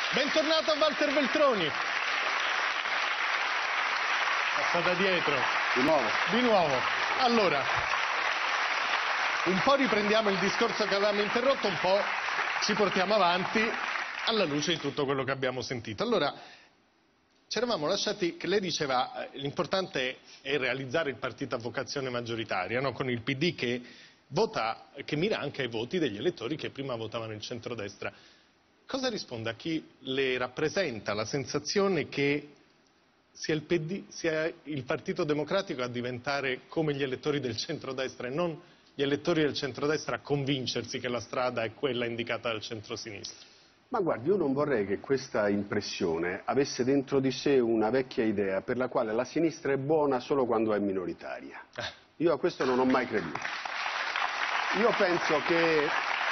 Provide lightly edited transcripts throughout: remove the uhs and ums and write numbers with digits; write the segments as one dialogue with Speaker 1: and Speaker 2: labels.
Speaker 1: Bentornato a Walter Veltroni. Passa da dietro. Di nuovo. Allora, un po' riprendiamo il discorso che avevamo interrotto, un po' ci portiamo avanti alla luce di tutto quello che abbiamo sentito. Allora, ci eravamo lasciati che lei diceva l'importante è realizzare il partito a vocazione maggioritaria, no? Con il PD che vota, che mira anche ai voti degli elettori che prima votavano il centrodestra. Cosa risponde a chi le rappresenta la sensazione che sia il PD, sia il Partito Democratico a diventare come gli elettori del centrodestra e non gli elettori del centrodestra a convincersi che la strada è quella indicata dal centrosinistra?
Speaker 2: Ma guardi, io non vorrei che questa impressione avesse dentro di sé una vecchia idea per la quale la sinistra è buona solo quando è minoritaria. Io a questo non ho mai creduto. Io penso che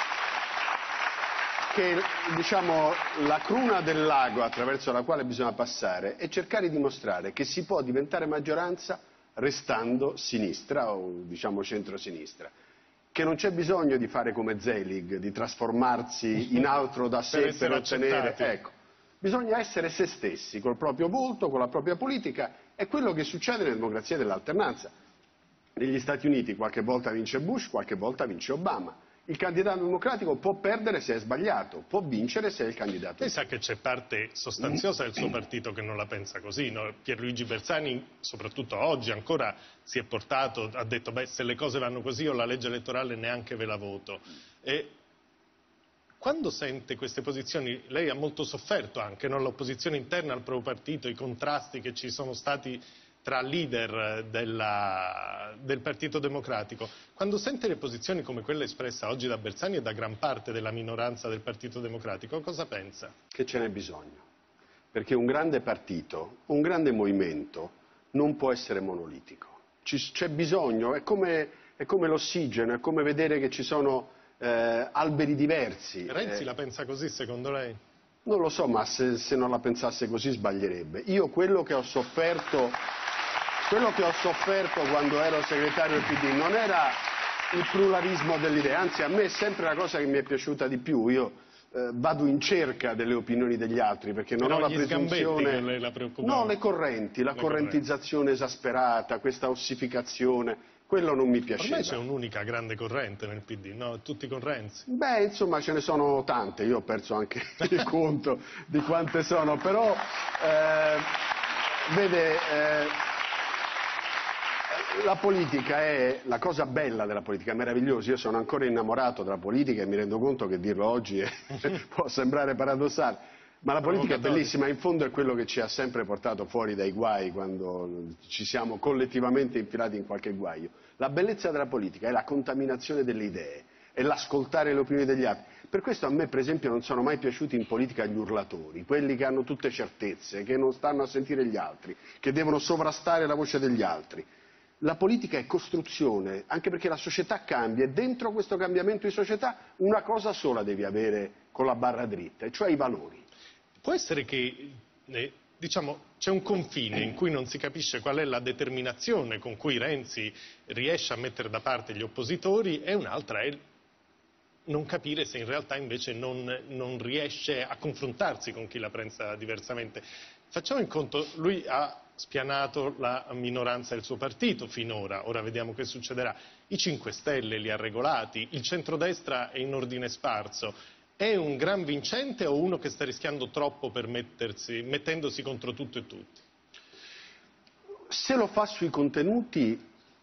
Speaker 2: diciamo, la cruna del lago attraverso la quale bisogna passare è cercare di dimostrare che si può diventare maggioranza restando sinistra o diciamo centrosinistra, che non c'è bisogno di fare come Zelig, di trasformarsi in altro da sé per ottenere... Ecco, bisogna essere se stessi, col proprio volto, con la propria politica, è quello che succede nella democrazia dell'alternanza. Negli Stati Uniti qualche volta vince Bush, qualche volta vince Obama. Il candidato democratico può perdere se è sbagliato, può vincere se è il candidato.
Speaker 1: Lei sa che c'è parte sostanziosa del suo partito che non la pensa così, no? Pierluigi Bersani, soprattutto oggi ancora, si è portato, ha detto, beh, se le cose vanno così io la legge elettorale neanche ve la voto. E quando sente queste posizioni, lei ha molto sofferto anche, no? L'opposizione interna al proprio partito, i contrasti che ci sono stati tra leader del Partito Democratico. Quando sente le posizioni come quella espressa oggi da Bersani e da gran parte della minoranza del Partito Democratico, cosa pensa?
Speaker 2: Che ce n'è bisogno, perché un grande partito, un grande movimento non può essere monolitico. C'è bisogno, è come l'ossigeno, è come vedere che ci sono alberi diversi.
Speaker 1: Renzi la pensa così secondo lei?
Speaker 2: Non lo so, ma se non la pensasse così sbaglierebbe. Io quello che ho sofferto quando ero segretario del PD non era il pluralismo delle idee, anzi a me è sempre la cosa che mi è piaciuta di più. Io vado in cerca delle opinioni degli altri perché non ho la presunzione...
Speaker 1: Che la preoccupano.
Speaker 2: No, le correnti, la correntizzazione esasperata, questa ossificazione, quello non mi piaceva.
Speaker 1: Ormai c'è un'unica grande corrente nel PD, no? Tutti con Renzi.
Speaker 2: Beh, insomma ce ne sono tante, io ho perso anche il conto di quante sono, però vede... La politica è la cosa bella della politica, è meravigliosa. Io sono ancora innamorato della politica e mi rendo conto che dirlo oggi può sembrare paradossale, ma la politica è bellissima, in fondo è quello che ci ha sempre portato fuori dai guai quando ci siamo collettivamente infilati in qualche guaio. La bellezza della politica è la contaminazione delle idee, è l'ascoltare le opinioni degli altri. Per questo a me per esempio non sono mai piaciuti in politica gli urlatori, quelli che hanno tutte certezze, che non stanno a sentire gli altri, che devono sovrastare la voce degli altri. La politica è costruzione, anche perché la società cambia e dentro questo cambiamento di società una cosa sola devi avere con la barra dritta, e cioè i valori.
Speaker 1: Può essere che, diciamo, c'è un confine in cui non si capisce qual è la determinazione con cui Renzi riesce a mettere da parte gli oppositori e un'altra è non capire se in realtà invece non riesce a confrontarsi con chi la pensa diversamente. Facciamo in conto, lui ha spianato la minoranza del suo partito finora, ora vediamo che succederà. I 5 Stelle li ha regolati, il centrodestra è in ordine sparso. È un gran vincente o uno che sta rischiando troppo per mettendosi contro tutto e tutti?
Speaker 2: Se lo fa sui contenuti,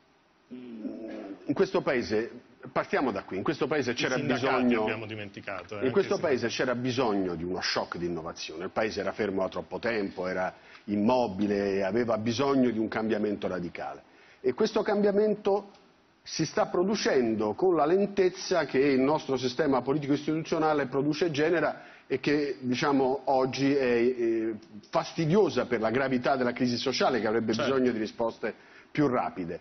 Speaker 2: in questo paese, partiamo da qui, in questo paese c'era bisogno...
Speaker 1: abbiamo dimenticato.
Speaker 2: In questo paese c'era bisogno di uno shock di innovazione, il paese era fermo da troppo tempo, era immobile, aveva bisogno di un cambiamento radicale. E questo cambiamento si sta producendo con la lentezza che il nostro sistema politico-istituzionale produce e genera e che diciamo oggi è fastidiosa per la gravità della crisi sociale che avrebbe bisogno di risposte più rapide.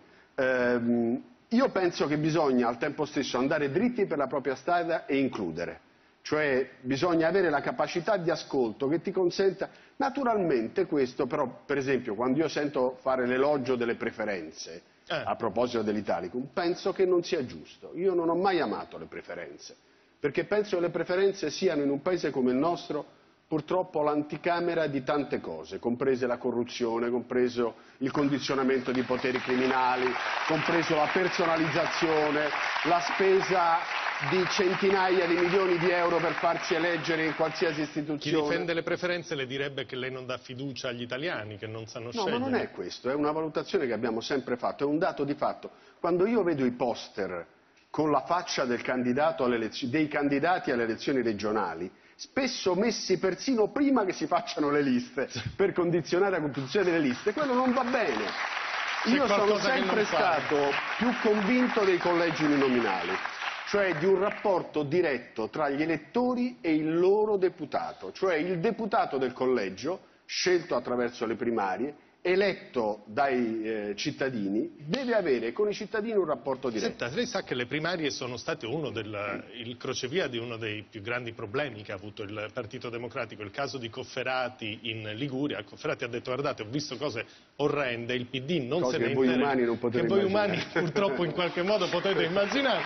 Speaker 2: Io penso che bisogna al tempo stesso andare dritti per la propria strada e includere, cioè bisogna avere la capacità di ascolto che ti consenta, naturalmente questo però per esempio quando io sento fare l'elogio delle preferenze a proposito dell'Italicum, penso che non sia giusto. Io non ho mai amato le preferenze, perché penso che le preferenze siano in un paese come il nostro purtroppo l'anticamera di tante cose, comprese la corruzione, compreso il condizionamento di poteri criminali, compreso la personalizzazione, la spesa di centinaia di milioni di euro per farci eleggere in qualsiasi istituzione.
Speaker 1: Chi difende le preferenze le direbbe che lei non dà fiducia agli italiani, che non sanno scegliere.
Speaker 2: No, ma non è questo, è una valutazione che abbiamo sempre fatto, è un dato di fatto. Quando io vedo i poster con la faccia dei candidati alle elezioni regionali, spesso messi persino prima che si facciano le liste, per condizionare la composizione delle liste, quello non va bene. Io sono sempre stato più convinto dei collegi uninominali, cioè di un rapporto diretto tra gli elettori e il loro deputato, cioè il deputato del collegio, scelto attraverso le primarie, eletto dai cittadini, deve avere con i cittadini un rapporto diretto.
Speaker 1: Senta, lei sa che le primarie sono state il crocevia di uno dei più grandi problemi che ha avuto il Partito Democratico, il caso di Cofferati in Liguria. Cofferati ha detto: guardate, ho visto cose orrende, il PD non se ne
Speaker 2: voi umani non potete
Speaker 1: immaginare. Che voi
Speaker 2: immaginare.
Speaker 1: umani purtroppo in qualche modo potete immaginare.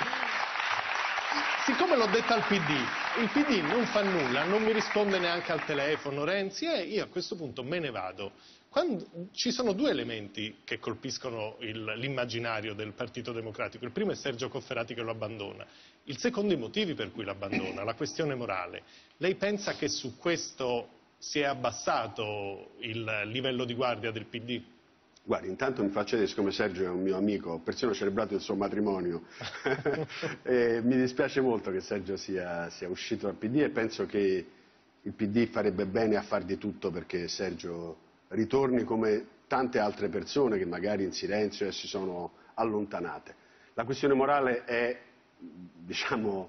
Speaker 1: Siccome l'ho detto al PD, il PD non fa nulla, non mi risponde neanche al telefono Renzi, e io a questo punto me ne vado. Ci sono due elementi che colpiscono l'immaginario del Partito Democratico. Il primo è Sergio Cofferati che lo abbandona. Il secondo, i motivi per cui lo abbandona, la questione morale. Lei pensa che su questo si è abbassato il livello di guardia del PD?
Speaker 2: Guardi, intanto mi faccia vedere, siccome Sergio è un mio amico, ho persino celebrato il suo matrimonio. Mi dispiace molto che Sergio sia uscito dal PD, e penso che il PD farebbe bene a far di tutto perché Sergio ritorni, come tante altre persone che magari in silenzio si sono allontanate. La questione morale è, diciamo,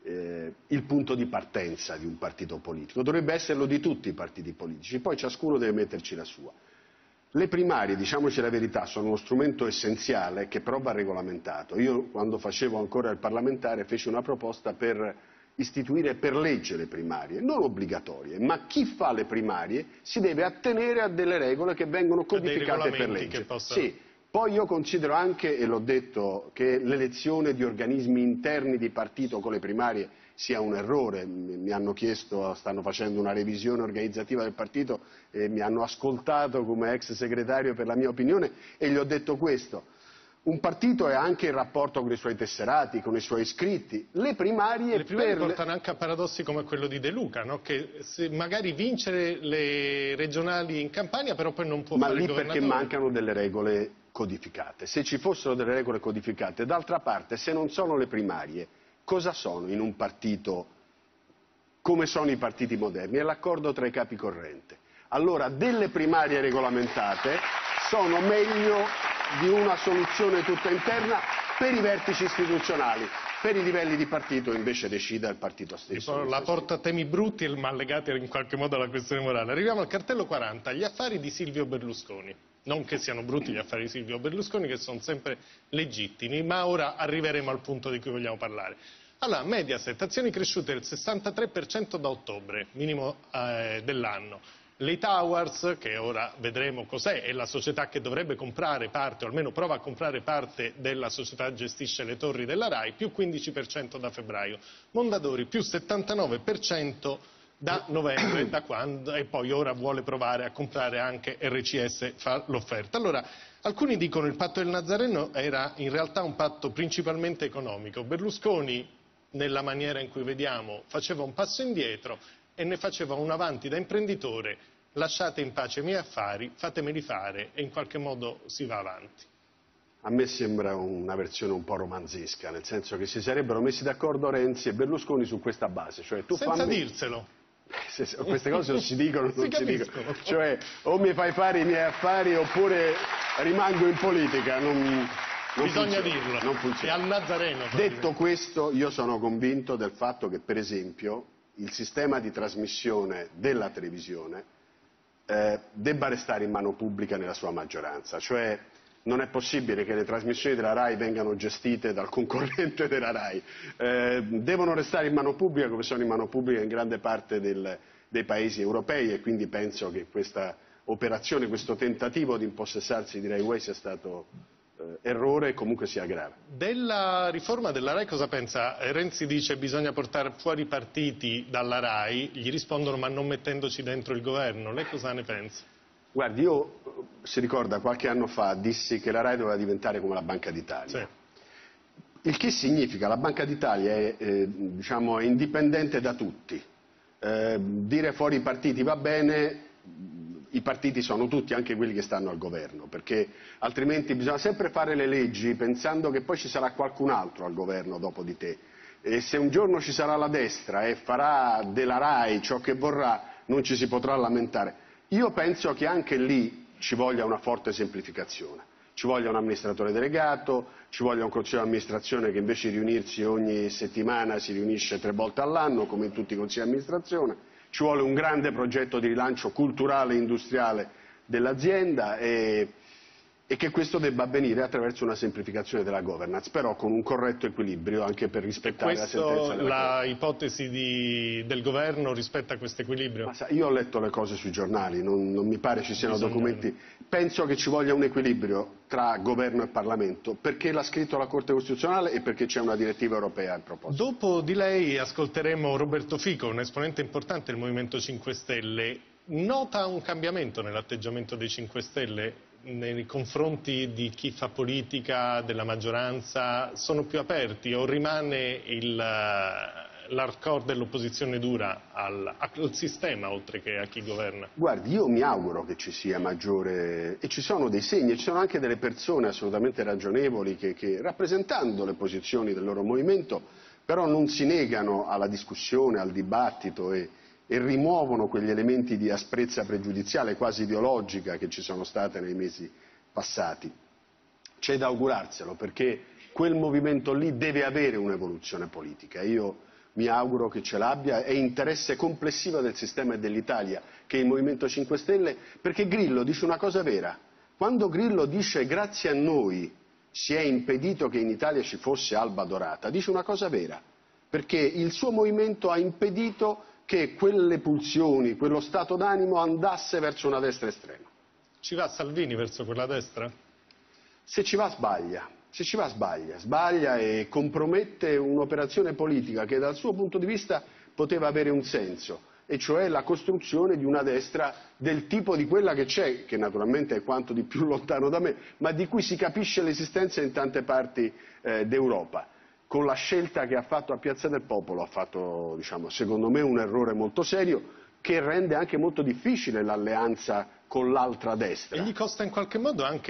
Speaker 2: il punto di partenza di un partito politico. Dovrebbe esserlo di tutti i partiti politici, poi ciascuno deve metterci la sua. Le primarie, diciamoci la verità, sono uno strumento essenziale che però va regolamentato. Io, quando facevo ancora il parlamentare, feci una proposta per istituire per legge le primarie, non obbligatorie, ma chi fa le primarie si deve attenere a delle regole che vengono codificate per legge. Sì. Poi io considero anche, e l'ho detto, che l'elezione di organismi interni di partito con le primarie sia un errore. Mi hanno chiesto, stanno facendo una revisione organizzativa del partito e mi hanno ascoltato come ex segretario per la mia opinione, e gli ho detto questo: un partito è anche il rapporto con i suoi tesserati, con i suoi iscritti. Le primarie
Speaker 1: portano anche a paradossi come quello di De Luca, no? Che magari vincere le regionali in Campania, però poi non può fare il governatore.
Speaker 2: Ma lì perché mancano delle regole codificate. Se ci fossero delle regole codificate, d'altra parte, se non sono le primarie, cosa sono in un partito come sono i partiti moderni? È l'accordo tra i capi corrente. Allora, delle primarie regolamentate sono meglio di una soluzione tutta interna per i vertici istituzionali. Per i livelli di partito invece decida il partito stesso.
Speaker 1: La porta a temi brutti, ma legati in qualche modo alla questione morale. Arriviamo al cartello 40, gli affari di Silvio Berlusconi. Non che siano brutti gli affari di Silvio Berlusconi, che sono sempre legittimi, ma ora arriveremo al punto di cui vogliamo parlare. Allora, Mediaset, azioni cresciute del 63% da ottobre, minimo dell'anno. Lei Towers, che ora vedremo cos'è, è la società che dovrebbe comprare parte, o almeno prova a comprare parte della società che gestisce le torri della RAI, più 15% da febbraio. Mondadori, più 79% da novembre, da quando, e poi ora vuole provare a comprare anche RCS, fa l'offerta. Allora, alcuni dicono che il patto del Nazareno era in realtà un patto principalmente economico. Berlusconi, nella maniera in cui vediamo, faceva un passo indietro e ne faceva un avanti da imprenditore: lasciate in pace i miei affari, fatemeli fare, e in qualche modo si va avanti.
Speaker 2: A me sembra una versione un po' romanzesca, nel senso che si sarebbero messi d'accordo Renzi e Berlusconi su questa base. Cioè,
Speaker 1: senza dirselo.
Speaker 2: Queste cose non si dicono, non si dicono. Cioè, o mi fai fare i miei affari oppure rimango in politica.
Speaker 1: Bisogna dirlo.
Speaker 2: Non funziona.
Speaker 1: E al Nazareno.
Speaker 2: Detto questo, io sono convinto del fatto che, per esempio, il sistema di trasmissione della televisione debba restare in mano pubblica nella sua maggioranza. Cioè, non è possibile che le trasmissioni della RAI vengano gestite dal concorrente della RAI. Devono restare in mano pubblica, come sono in mano pubblica in grande parte dei paesi europei, e quindi penso che questa operazione, questo tentativo di impossessarsi di Rai Way sia stato errore comunque sia grave.
Speaker 1: Della riforma della RAI cosa pensa? Renzi dice che bisogna portare fuori i partiti dalla RAI, gli rispondono ma non mettendoci dentro il governo. Lei cosa ne pensa?
Speaker 2: Guardi, io, si ricorda, qualche anno fa dissi che la RAI doveva diventare come la Banca d'Italia.
Speaker 1: Sì.
Speaker 2: Il che significa la Banca d'Italia è indipendente da tutti. Dire fuori i partiti va bene, i partiti sono tutti, anche quelli che stanno al governo, perché altrimenti bisogna sempre fare le leggi pensando che poi ci sarà qualcun altro al governo dopo di te. E se un giorno ci sarà la destra e farà della RAI ciò che vorrà, non ci si potrà lamentare. Io penso che anche lì ci voglia una forte semplificazione. Ci voglia un amministratore delegato, ci voglia un consiglio di amministrazione che invece di riunirsi ogni settimana si riunisce 3 volte all'anno, come in tutti i consigli di amministrazione. Ci vuole un grande progetto di rilancio culturale e industriale dell'azienda e che questo debba avvenire attraverso una semplificazione della governance, però con un corretto equilibrio anche per rispettare la sentenza della Corte.
Speaker 1: Ipotesi del governo rispetto a questo equilibrio?
Speaker 2: Io ho letto le cose sui giornali, non mi pare ci siano documenti. Penso che ci voglia un equilibrio tra governo e Parlamento, perché l'ha scritto la Corte Costituzionale e perché c'è una direttiva europea in proposito.
Speaker 1: Dopo di lei ascolteremo Roberto Fico, un esponente importante del Movimento 5 Stelle. Nota un cambiamento nell'atteggiamento dei 5 Stelle nei confronti di chi fa politica, della maggioranza? Sono più aperti o rimane l'hardcore dell'opposizione dura al sistema oltre che a chi governa?
Speaker 2: Guardi, io mi auguro che ci sia maggiore, e ci sono dei segni, ci sono anche delle persone assolutamente ragionevoli che rappresentando le posizioni del loro movimento, però non si negano alla discussione, al dibattito e rimuovono quegli elementi di asprezza pregiudiziale quasi ideologica che ci sono state nei mesi passati. C'è da augurarselo, perché quel movimento lì deve avere un'evoluzione politica. Io mi auguro che ce l'abbia, è interesse complessivo del sistema e dell'Italia che il Movimento 5 Stelle, perché Grillo dice una cosa vera. Quando Grillo dice grazie a noi si è impedito che in Italia ci fosse Alba Dorata, dice una cosa vera, perché il suo movimento ha impedito che quelle pulsioni, quello stato d'animo andasse verso una destra estrema.
Speaker 1: Ci va Salvini verso quella destra?
Speaker 2: Se ci va sbaglia, sbaglia e compromette un'operazione politica che dal suo punto di vista poteva avere un senso, e cioè la costruzione di una destra del tipo di quella che c'è, che naturalmente è quanto di più lontano da me, ma di cui si capisce l'esistenza in tante parti d'Europa. Con la scelta che ha fatto a Piazza del Popolo ha fatto, secondo me, un errore molto serio che rende anche molto difficile l'alleanza con l'altra destra.
Speaker 1: E gli costa in qualche modo anche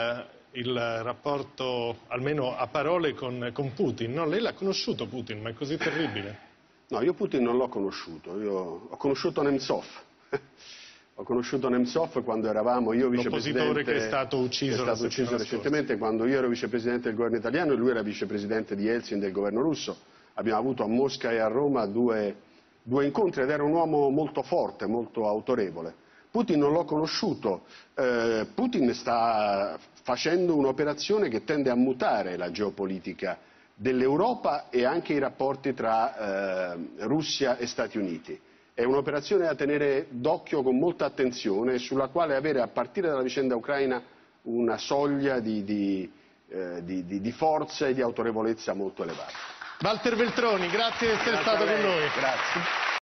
Speaker 1: il rapporto, almeno a parole, con Putin, no? Lei l'ha conosciuto Putin, ma è così terribile?
Speaker 2: No, io Putin non l'ho conosciuto, io ho conosciuto Nemtsov. Ho conosciuto Nemtsov quando eravamo, io vicepresidente...
Speaker 1: L'oppositore che è stato ucciso
Speaker 2: recentemente, quando io ero vicepresidente del governo italiano e lui era vicepresidente di Yeltsin del governo russo. Abbiamo avuto a Mosca e a Roma due incontri ed era un uomo molto forte, molto autorevole. Putin non l'ho conosciuto, Putin sta facendo un'operazione che tende a mutare la geopolitica dell'Europa e anche i rapporti tra Russia e Stati Uniti. È un'operazione da tenere d'occhio con molta attenzione, sulla quale avere a partire dalla vicenda ucraina una soglia di forza e di autorevolezza molto elevata.
Speaker 1: Walter Veltroni, grazie di essere stato con noi.
Speaker 2: Grazie.